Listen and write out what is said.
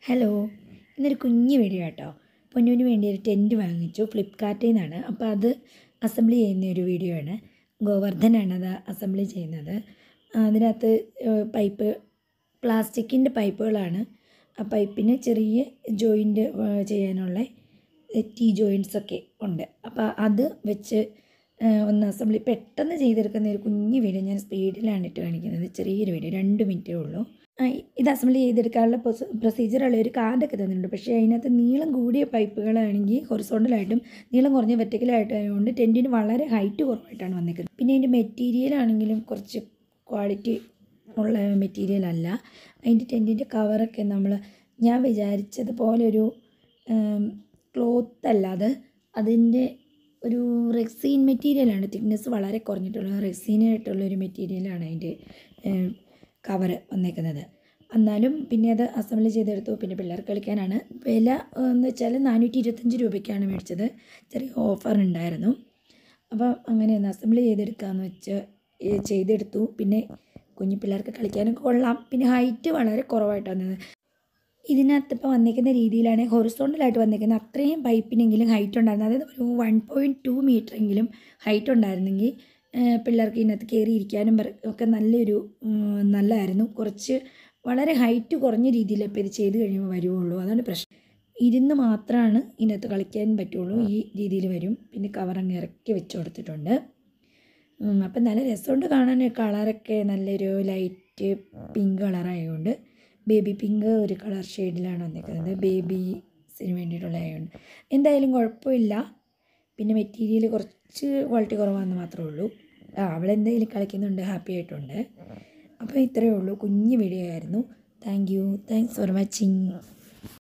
Hello, ഇന്നൊരു കുഞ്ഞ് video കേട്ടോ. പൊന്നൂന് വേണ്ടി ഒരു ടെൻറ്റ് വാങ്ങിച്ചു ഫ്ലിപ്കാർട്ടിൽ നിന്നാണ്. അപ്പോൾ അത് അസംബ്ലി ചെയ്യുന്ന ഒരു വീഡിയോ ആണ്. ഗോവർദ്ധനാണ് അത് അസംബ്ലി ചെയ്യുന്നത്. അതിനകത്ത് പൈപ്പ് പ്ലാസ്റ്റിക്കിൻ്റെ പൈപ്പുകളാണ്. ആ പൈപ്പിന് ചെറിയ ജോയിൻറ്റ് ചെയ്യാനുള്ള ടീ ജോയിൻറ്റ്സൊക്കെ ഉണ്ട്. അപ്പോൾ അത് വെച്ച് ഒന്ന് അസംബ്ലി പെട്ടെന്ന് ചെയ്തെടുക്കുന്ന ഒരു കുഞ്ഞ് വീഡിയോ ഞാൻ സ്പീഡിലാണ് ഇട്ട് കാണിക്കുന്നത്. ചെറിയൊരു വീഡിയോ 2 മിനിറ്റേ ഉള്ളൂ. ഇത് അസംബ്ലി ചെയ്തെടുക്കാനുള്ള പ്രൊസീജിയറുള്ള ഒരു കാർഡൊക്കെ തന്നിട്ടുണ്ട്. പക്ഷേ അതിനകത്ത് നീളം കൂടിയ പൈപ്പുകളാണെങ്കിൽ ഹൊറിസോണ്ടലായിട്ടും നീളം കുറഞ്ഞ വെർട്ടിക്കലായിട്ടും ആയതുകൊണ്ട് ടെൻറ്റിന് വളരെ ഹൈറ്റ് കുറവായിട്ടാണ് വന്നിരിക്കുന്നത്. പിന്നെ അതിൻ്റെ മെറ്റീരിയൽ ആണെങ്കിലും കുറച്ച് ക്വാളിറ്റി ഉള്ള മെറ്റീരിയൽ അല്ല. അതിൻ്റെ ടെൻറ്റിൻ്റെ കവറൊക്കെ ഞാൻ വിചാരിച്ചതുപോലെ ഒരു ക്ലോത്ത് അല്ലാതെ അതിൻ്റെ ഒരു റെക്സീൻ മെറ്റീരിയലാണ്. തിക്നെസ് വളരെ കുറഞ്ഞിട്ടുള്ള റെക്സീനായിട്ടുള്ളൊരു മെറ്റീരിയലാണ് അതിൻ്റെ കവറ് വന്നേക്കുന്നത്. എന്നാലും പിന്നെ അത് അസംബ്ലി ചെയ്തെടുത്തു. പിന്നെ പിള്ളേർക്ക് കളിക്കാനാണ്. വില എന്ന് വെച്ചാൽ 425 രൂപയ്ക്കാണ് മേടിച്ചത്. ചെറിയ ഓഫർ ഉണ്ടായിരുന്നു. അപ്പം അങ്ങനെ ഒന്ന് അസംബ്ലി ചെയ്തെടുക്കാമെന്ന് വെച്ച് ചെയ്തെടുത്തു. പിന്നെ കുഞ്ഞു പിള്ളേർക്ക് കളിക്കാനൊക്കെ കൊള്ളാം. പിന്നെ ഹൈറ്റ് വളരെ കുറവായിട്ടാണ് ഇതിനകത്ത് ഇപ്പോൾ വന്നിരിക്കുന്ന രീതിയിലാണ് ഹൊറിസോണ്ടലായിട്ട് വന്നിരിക്കുന്നത്. അത്രയും പൈപ്പിനെങ്കിലും ഹൈറ്റ് ഉണ്ടായിരുന്നു. അതായത് ഒരു 1.2 മീറ്ററെങ്കിലും ഹൈറ്റ് ഉണ്ടായിരുന്നെങ്കിൽ പിള്ളേർക്ക് ഇതിനകത്ത് കയറി ഇരിക്കാനും ഒക്കെ നല്ലതായിരുന്നു. കുറച്ച് വളരെ ഹൈറ്റ് കുറഞ്ഞ രീതിയിൽ ഇപ്പോൾ ഇത് ചെയ്ത് കഴിയുമ്പോൾ വരുവുള്ളൂ. അതാണ് പ്രശ്നം. ഇരുന്ന് മാത്രമാണ് ഇതിനകത്ത് കളിക്കാൻ പറ്റുള്ളൂ. ഈ രീതിയിൽ വരും. പിന്നെ കവറങ്ങ് ഇറക്കി വെച്ച് കൊടുത്തിട്ടുണ്ട്. അപ്പം നല്ല രസമുണ്ട് കാണാൻ. കളറൊക്കെ നല്ലൊരു ലൈറ്റ് പിങ്ക് കളറായതുകൊണ്ട് ബേബി പിങ്ക് ഒരു കളർ ഷെയ്ഡിലാണ് വന്നിരിക്കുന്നത്. ബേബീസിന് വേണ്ടിയിട്ടുള്ളതായതുകൊണ്ട് എന്തായാലും കുഴപ്പമില്ല. പിന്നെ മെറ്റീരിയൽ കുറച്ച് ക്വാളിറ്റി കുറവാണെന്ന് മാത്രമേ ഉള്ളൂ. അവളെന്തായാലും കളിക്കുന്നുണ്ട്, ഹാപ്പി ആയിട്ടുണ്ട്. അപ്പോൾ ഇത്രയേ ഉള്ളൂ. കുഞ്ഞ് വീഡിയോ ആയിരുന്നു. Thanks for watching.